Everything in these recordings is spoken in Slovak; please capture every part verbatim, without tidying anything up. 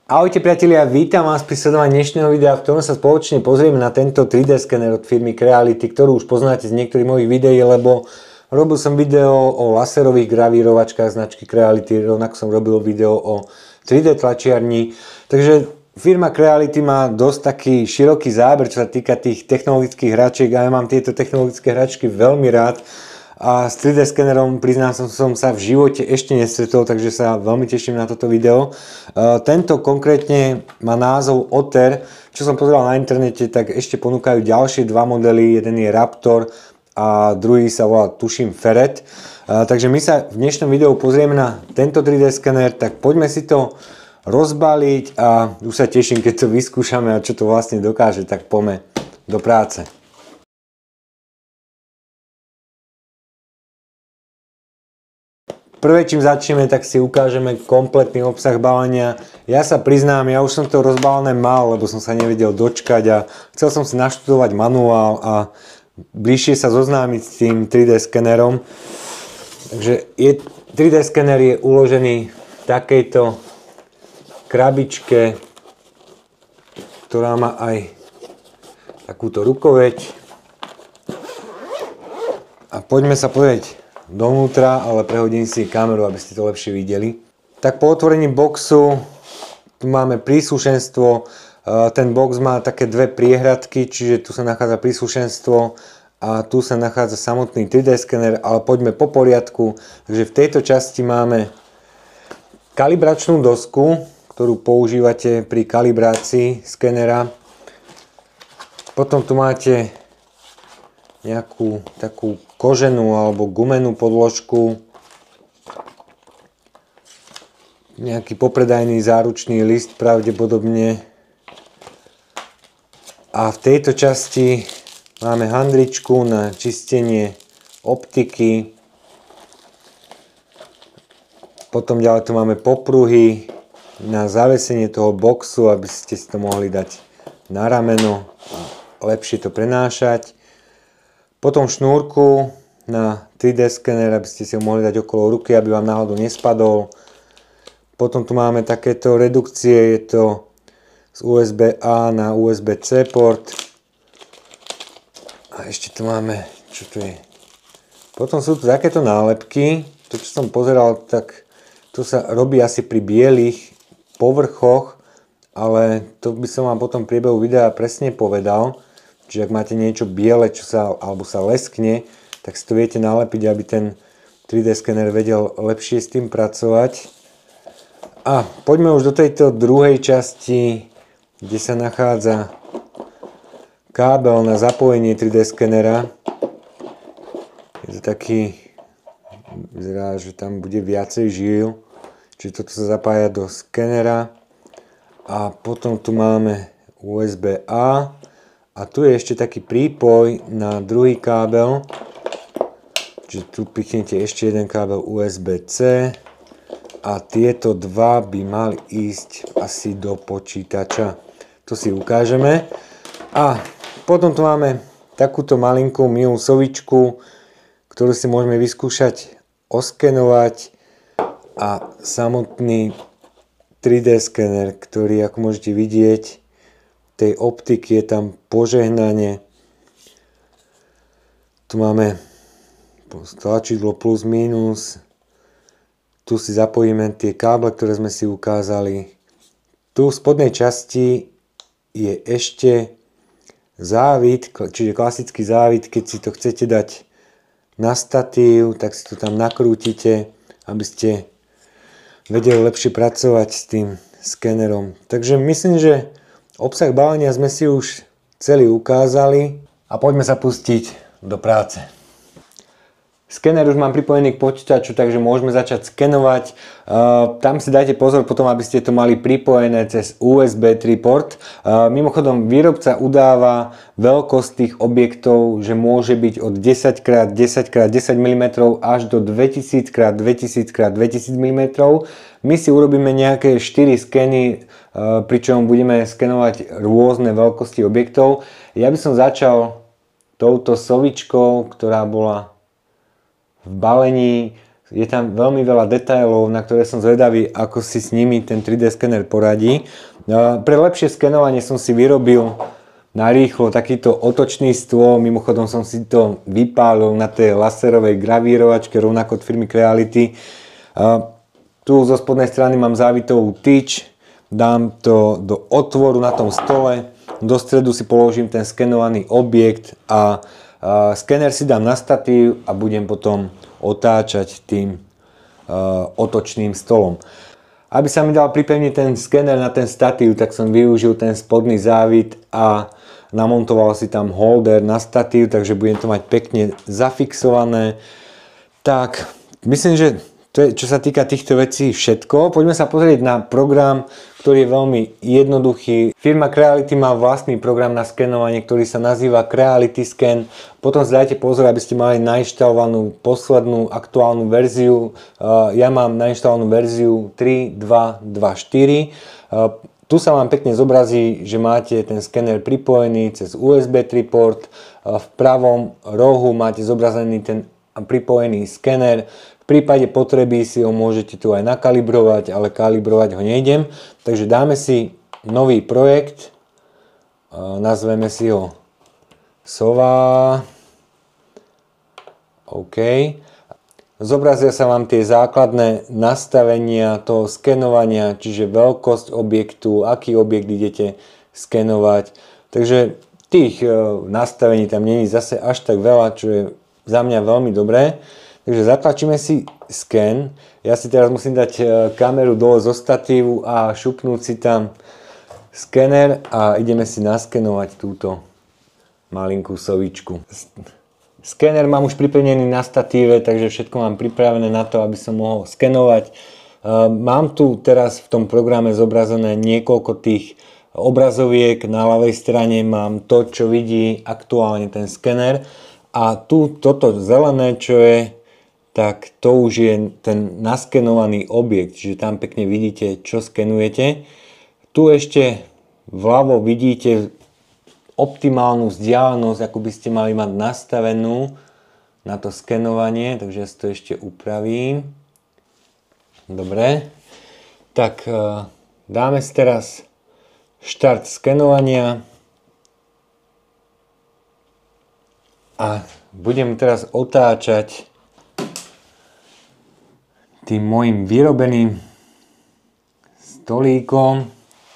Ahojte priatelia, vítam vás pri sledovaní dnešného videa, v ktorom sa spoločne pozrieme na tento tri dé skener od firmy Creality, ktorú už poznáte z niektorých mojich videí, lebo robil som video o laserových gravírovačkách značky Creality, rovnako som robil video o tri dé tlačiarni. Takže firma Creality má dosť taký široký záber, čo sa týka tých technologických hračiek, a ja mám tieto technologické hračky veľmi rád. A s tri dé skenerom, priznám som, som sa v živote ešte nestretol, takže sa veľmi teším na toto video. Uh, tento konkrétne má názov Otter. Čo som pozeral na internete, tak ešte ponúkajú ďalšie dva modely. Jeden je Raptor a druhý sa volá, tuším, Ferret. Uh, takže my sa v dnešnom videu pozrieme na tento tri dé skener, tak poďme si to rozbaliť a už sa teším, keď to vyskúšame a čo to vlastne dokáže, tak poďme do práce. Prvé, čím začneme, tak si ukážeme kompletný obsah balenia. Ja sa priznám, ja už som to rozbalené mal, lebo som sa nevedel dočkať a chcel som si naštudovať manuál a bližšie sa zoznámiť s tým tri dé skenerom. Takže je, tri dé skener je uložený v takejto krabičke, ktorá má aj takúto rukoveď. A poďme sa pozrieť dovnútra, ale prehodím si kameru, aby ste to lepšie videli. Tak po otvorení boxu tu máme príslušenstvo. Ten box má také dve priehradky, čiže tu sa nachádza príslušenstvo a tu sa nachádza samotný tri dé skener, ale poďme po poriadku. Takže v tejto časti máme kalibračnú dosku, ktorú používate pri kalibrácii skenera. Potom tu máte nejakú takú koženú alebo gumenú podložku, nejaký popredajný záručný list pravdepodobne, a v tejto časti máme handričku na čistenie optiky. Potom ďalej tu máme popruhy na zavesenie toho boxu, aby ste si to mohli dať na rameno a lepšie to prenášať. Potom šnúrku na tri dé skener, aby ste si ho mohli dať okolo ruky, aby vám náhodou nespadol. Potom tu máme takéto redukcie, je to z ú es bé á na ú es bé cé port. A ešte tu máme, čo tu je? Potom sú tu takéto nálepky. To, čo som pozeral, tak to sa robí asi pri bielých povrchoch, ale to by som vám potom v priebehu videa presne povedal. Čiže ak máte niečo biele, čo sa, alebo sa leskne, tak si to viete nalepiť, aby ten tri dé skener vedel lepšie s tým pracovať. A poďme už do tejto druhej časti, kde sa nachádza kábel na zapojenie tri dé skenera. Je to taký, vyzerá, že tam bude viacej žíl, čiže toto sa zapája do skenera. A potom tu máme ú es bé á. A tu je ešte taký prípoj na druhý kábel. Čiže tu pichnete ešte jeden kábel ú es bé cé. A tieto dva by mali ísť asi do počítača. To si ukážeme. A potom tu máme takúto malinkú milú sovičku, ktorú si môžeme vyskúšať oskenovať. A samotný tri dé skener, ktorý, ako môžete vidieť, tej optiky je tam požehnanie. Tu máme tlačidlo plus minus. Tu si zapojíme tie káble, ktoré sme si ukázali. Tu v spodnej časti je ešte závit, čiže klasický závit. Keď si to chcete dať na statív, tak si to tam nakrútite, aby ste vedeli lepšie pracovať s tým skenerom. Takže myslím, že obsah balenia sme si už celý ukázali a poďme sa pustiť do práce. Skener už mám pripojený k počítaču, takže môžeme začať skenovať. Uh, tam si dajte pozor potom, aby ste to mali pripojené cez ú es bé tri port. Uh, mimochodom, výrobca udáva veľkosť tých objektov, že môže byť od desať krát desať krát desať milimetrov až do dvetisíc krát dvetisíc krát dvetisíc milimetrov. My si urobíme nejaké štyri skeny, uh, pričom budeme skenovať rôzne veľkosti objektov. Ja by som začal touto sovičkou, ktorá bola v balení. Je tam veľmi veľa detailov, na ktoré som zvedavý, ako si s nimi ten tri dé skener poradí. Pre lepšie skenovanie som si vyrobil narýchlo takýto otočný stôl. Mimochodom som si to vypálil na tej laserovej gravírovačke, rovnako od firmy Creality. Tu zo spodnej strany mám závitovú tyč. Dám to do otvoru na tom stole. Do stredu si položím ten skenovaný objekt a skener si dám na statív a budem potom otáčať tým uh, otočným stolom. Aby sa mi dal pripevniť ten skener na ten statív, tak som využil ten spodný závit a namontoval si tam holder na statív, takže budem to mať pekne zafixované. Tak, myslím, že to je, čo sa týka týchto vecí, všetko. Poďme sa pozrieť na program, ktorý je veľmi jednoduchý. Firma Creality má vlastný program na skenovanie, ktorý sa nazýva Creality Scan. Potom si dajte pozor, aby ste mali nainštalovanú poslednú aktuálnu verziu. Ja mám nainštalovanú verziu tri bodka dva bodka dva bodka štyri. Tu sa vám pekne zobrazí, že máte ten skener pripojený cez ú es bé tri port. V pravom rohu máte zobrazený ten pripojený skener. V prípade potreby si ho môžete tu aj nakalibrovať, ale kalibrovať ho nejdem. Takže dáme si nový projekt, nazveme si ho Sova. OK. Zobrazia sa vám tie základné nastavenia toho skenovania, čiže veľkosť objektu, aký objekt idete skenovať. Takže tých nastavení tam nie je zase až tak veľa, čo je za mňa veľmi dobré. Takže zatlačíme si sken. Ja si teraz musím dať kameru dole zo statívu a šupnúť si tam skener a ideme si naskenovať túto malinkú sovičku. Skener mám už pripevnený na statíve, takže všetko mám pripravené na to, aby som mohol skenovať. Mám tu teraz v tom programe zobrazené niekoľko tých obrazoviek. Na ľavej strane mám to, čo vidí aktuálne ten skener. A tu toto zelené, čo je, tak to už je ten naskenovaný objekt, čiže tam pekne vidíte, čo skenujete. Tu ešte vľavo vidíte optimálnu vzdialenosť, ako by ste mali mať nastavenú na to skenovanie, takže ja si to ešte upravím. Dobre, tak dáme si teraz štart skenovania a budem teraz otáčať tým môjim vyrobeným stolíkom.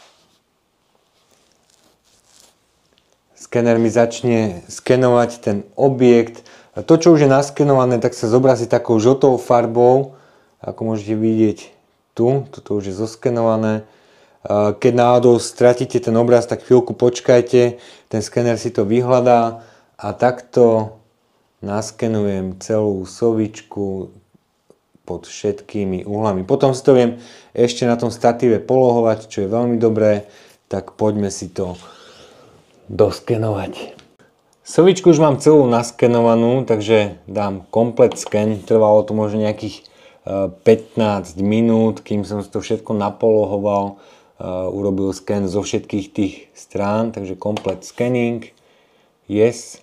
Skener mi začne skenovať ten objekt. To, čo už je naskenované, tak sa zobrazí takou žltou farbou. Ako môžete vidieť tu, toto už je zoskenované. Keď náhodou stratíte ten obraz, tak chvíľku počkajte, ten skener si to vyhľadá a takto naskenujem celú sovičku pod všetkými uhlami. Potom si to viem ešte na tom statíve polohovať, čo je veľmi dobré, tak poďme si to doskenovať. Sovičku už mám celú naskenovanú, takže dám komplet sken. Trvalo to možno nejakých pätnásť minút, kým som si to všetko napolohoval. Urobil sken zo všetkých tých strán, takže komplet scanning. Yes.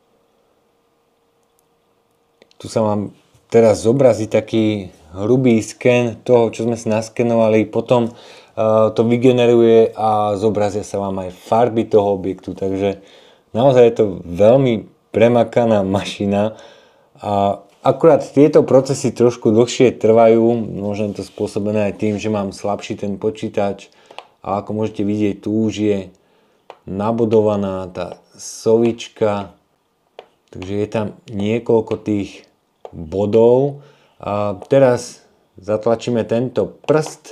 Tu sa mám teraz zobrazí taký hrubý sken toho, čo sme si naskenovali. Potom uh, to vygeneruje a zobrazia sa vám aj farby toho objektu. Takže naozaj je to veľmi premakaná mašina. A akurát tieto procesy trošku dlhšie trvajú. Možno je to spôsobené aj tým, že mám slabší ten počítač. A ako môžete vidieť, tu už je nabodovaná tá sovička. Takže je tam niekoľko tých bodov a teraz zatlačíme tento prst,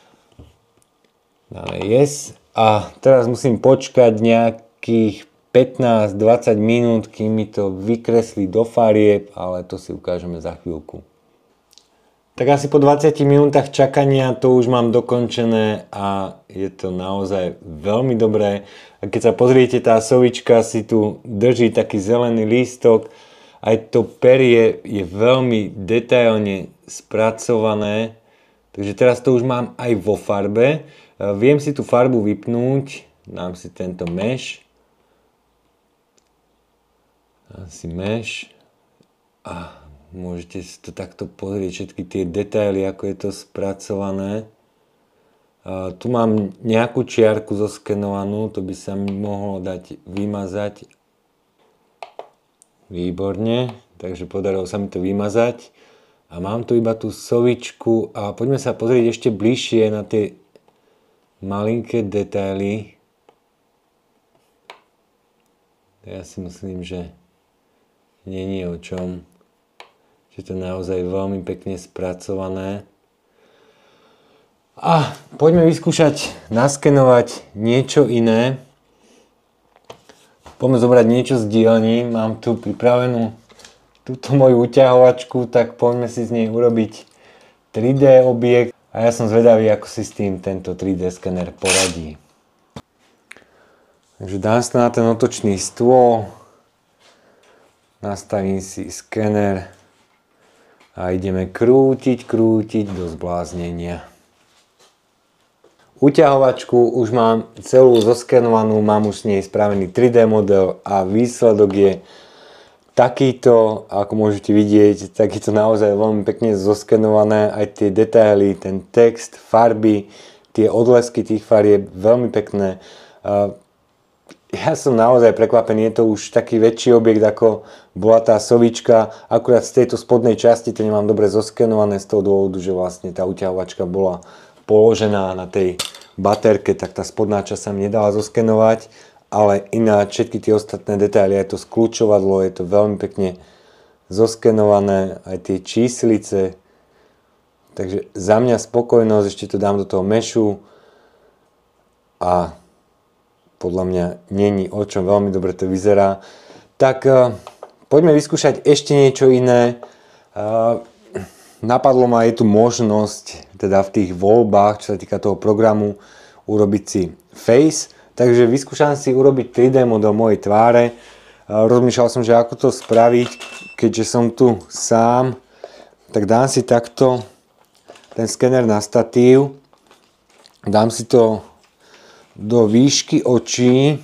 dáme yes a teraz musím počkať nejakých pätnásť dvadsať minút, kým mi to vykreslí do farieb, ale to si ukážeme za chvíľku. Tak asi po dvadsiatich minútach čakania to už mám dokončené a je to naozaj veľmi dobré. A keď sa pozriete, tá sovička si tu drží taký zelený lístok. Aj to perie je veľmi detailne spracované, takže teraz to už mám aj vo farbe. Viem si tú farbu vypnúť, dám si tento mesh. Dám si mesh a Môžete si to takto pozrieť, všetky tie detaily, ako je to spracované. A tu mám nejakú čiarku zoskenovanú, to by sa mi mohlo dať vymazať. Výborne, takže podarilo sa mi to vymazať. A mám tu iba tú sovičku a poďme sa pozrieť ešte bližšie na tie malinké detaily. Ja si myslím, že nie je o čom. Že to je naozaj veľmi pekne spracované. A poďme vyskúšať naskenovať niečo iné. Poďme zobrať niečo z dielni. Mám tu pripravenú túto moju uťahovačku, tak poďme si z nej urobiť tri dé objekt. A ja som zvedavý, ako si s tým tento tri dé skener poradí. Takže dám sa na ten otočný stôl. Nastavím si skener. A ideme krútiť, krútiť do zbláznenia. Uťahovačku už mám celú zoskenovanú, mám už s nej spravený tri dé model a výsledok je takýto, ako môžete vidieť, tak je to naozaj veľmi pekne zoskenované, aj tie detaily, ten text, farby, tie odlesky tých farieb, veľmi pekné. Ja som naozaj prekvapený, je to už taký väčší objekt, ako bola tá sovička. Akurát z tejto spodnej časti to nemám dobre zoskenované z toho dôvodu, že vlastne tá uťahovačka bola položená na tej baterke, tak tá spodná časť sa mi nedala zoskenovať, ale ináč všetky tie ostatné detaily, aj to skľúčovadlo, je to veľmi pekne zoskenované, aj tie číslice. Takže za mňa spokojnosť, ešte to dám do toho mešu a podľa mňa není o čom, veľmi dobre to vyzerá. Tak uh, poďme vyskúšať ešte niečo iné. Uh, napadlo ma, je tu možnosť, teda v tých voľbách, čo sa týka toho programu, urobiť si face. Takže vyskúšam si urobiť tri dé model mojej tváre. Uh, rozmýšľal som, že ako to spraviť, keďže som tu sám. Tak dám si takto ten skener na statív. Dám si to do výšky očí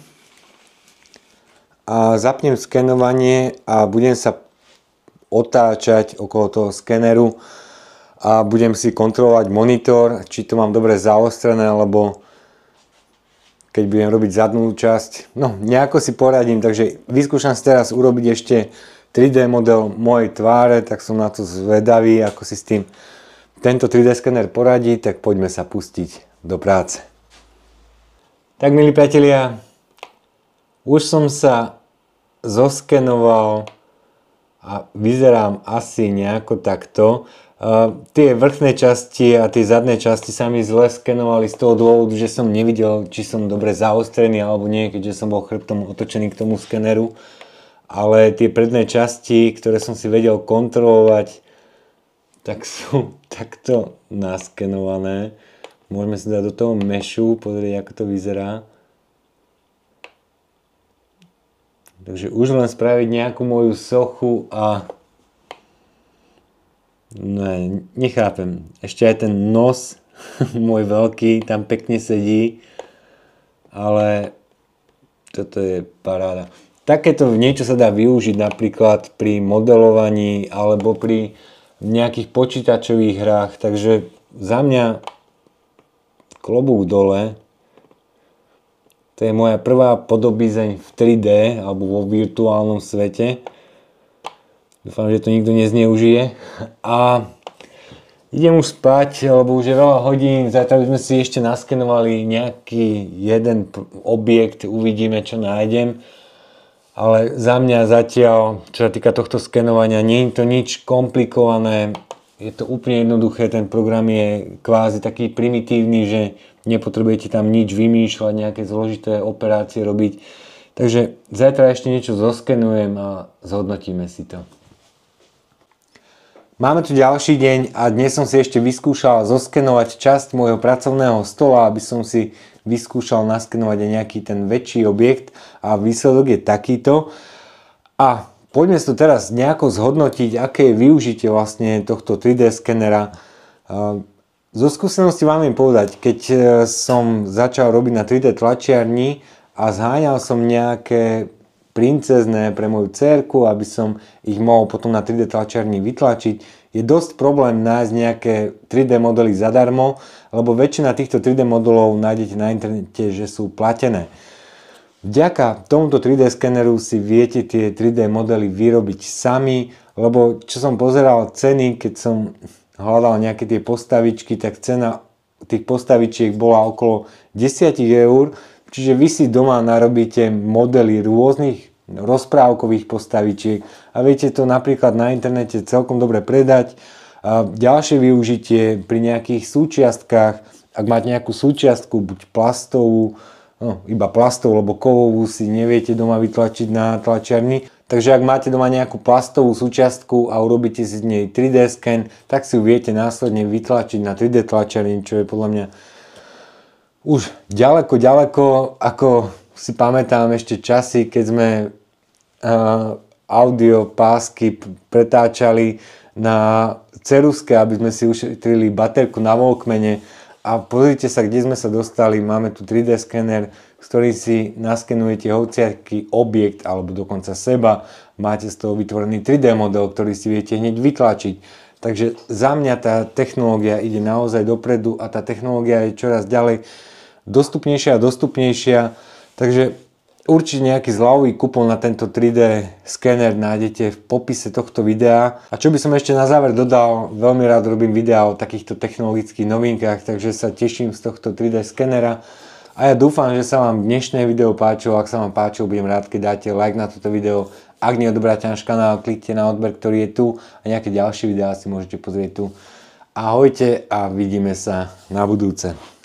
a zapnem skenovanie a budem sa otáčať okolo toho skeneru a budem si kontrolovať monitor, či to mám dobre zaostrené, alebo keď budem robiť zadnú časť, no nejako si poradím, takže vyskúšam si teraz urobiť ešte tri dé model mojej tváre, tak som na to zvedavý, ako si s tým tento tri dé skener poradí, tak poďme sa pustiť do práce. Tak, milí priatelia, už som sa zoskenoval a vyzerám asi nejako takto. Uh, tie vrchné časti a tie zadné časti sa mi zle skenovali z toho dôvodu, že som nevidel, či som dobre zaostrený alebo nie, keďže som bol chrbtom otočený k tomu skeneru. Ale tie predné časti, ktoré som si vedel kontrolovať, tak sú takto naskenované. Môžeme si dať do toho mešu, pozrieť, ako to vyzerá. Takže už len spraviť nejakú moju sochu a... Ne, nechápem. Ešte aj ten nos, môj veľký, tam pekne sedí. Ale toto je paráda. Takéto niečo sa dá využiť napríklad pri modelovaní alebo pri nejakých počítačových hrách. Takže za mňa klobúk dole. To je moja prvá podobizeň v tri dé alebo vo virtuálnom svete. Dúfam, že to nikto nezneužije. A idem už spať, lebo už je veľa hodín. Zajtra by sme si ešte naskenovali nejaký jeden objekt. Uvidíme, čo nájdem. Ale za mňa zatiaľ, čo sa týka tohto skenovania, nie je to nič komplikované. Je to úplne jednoduché, ten program je kvázi taký primitívny, že nepotrebujete tam nič vymýšľať, nejaké zložité operácie robiť. Takže zajtra ešte niečo zoskenujem a zhodnotíme si to. Máme tu ďalší deň a dnes som si ešte vyskúšal zoskenovať časť môjho pracovného stola, aby som si vyskúšal naskenovať aj nejaký ten väčší objekt a výsledok je takýto. A poďme si to teraz nejako zhodnotiť, aké je využitie vlastne tohto tri dé skenera. Zo skúsenosti vám im povedať, keď som začal robiť na tri dé tlačiarni a zháňal som nejaké princezné pre moju dcérku, aby som ich mohol potom na tri dé tlačiarni vytlačiť. Je dosť problém nájsť nejaké tri dé modely zadarmo, lebo väčšina týchto tri dé modelov nájdete na internete, že sú platené. Vďaka tomuto tri dé skeneru si viete tie tri dé modely vyrobiť sami, lebo čo som pozeral ceny, keď som hľadal nejaké tie postavičky, tak cena tých postavičiek bola okolo desať eur, čiže vy si doma narobíte modely rôznych rozprávkových postavičiek a viete to napríklad na internete celkom dobre predať. A ďalšie využitie pri nejakých súčiastkách, ak máte nejakú súčiastku, buď plastovú, no, iba plastovú, lebo kovovú si neviete doma vytlačiť na tlačiarni, takže ak máte doma nejakú plastovú súčiastku a urobíte si z nej tri dé sken, tak si ju viete následne vytlačiť na tri dé tlačiarni, čo je podľa mňa už ďaleko, ďaleko, ako si pamätám ešte časy, keď sme uh, audio pásky pretáčali na ceruske, aby sme si ušetrili baterku na Walkmane. A pozrite sa, kde sme sa dostali. Máme tu tri dé skener, s ktorým si naskenujete hociaký objekt alebo dokonca seba. Máte z toho vytvorený tri dé model, ktorý si viete hneď vytlačiť. Takže za mňa tá technológia ide naozaj dopredu a tá technológia je čoraz ďalej dostupnejšia a dostupnejšia. Takže určite nejaký zľavový kupón na tento tri dé skener nájdete v popise tohto videa. A čo by som ešte na záver dodal, veľmi rád robím videá o takýchto technologických novinkách, takže sa teším z tohto tri dé skenera. A ja dúfam, že sa vám dnešné video páčilo. Ak sa vám páčilo, budem rád, keď dáte like na toto video. Ak neodberáte náš kanál, kliknite na odber, ktorý je tu a nejaké ďalšie videá si môžete pozrieť tu. Ahojte a vidíme sa na budúce.